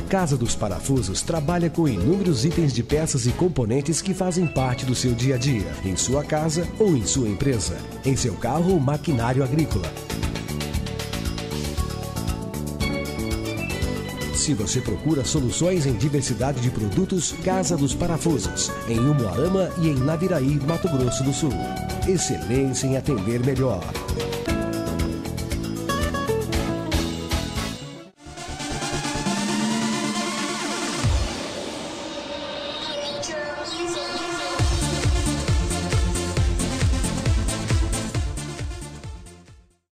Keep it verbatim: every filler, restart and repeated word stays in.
Casa dos Parafusos trabalha com inúmeros itens de peças e componentes que fazem parte do seu dia a dia, em sua casa ou em sua empresa, em seu carro ou maquinário agrícola. Se você procura soluções em diversidade de produtos, Casa dos Parafusos, em Umuarama e em Naviraí, Mato Grosso do Sul. Excelência em atender melhor.